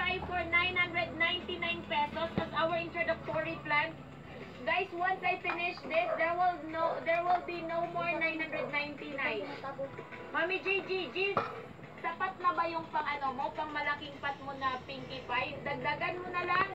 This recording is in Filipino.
buy for 999 pesos as our introductory plant. Guys, once I finish this, there will be no more 999. Mami JG, sapat na ba yung pang ano mo, pang malaking pot mo na pinky pie? Dagdagan mo na lang.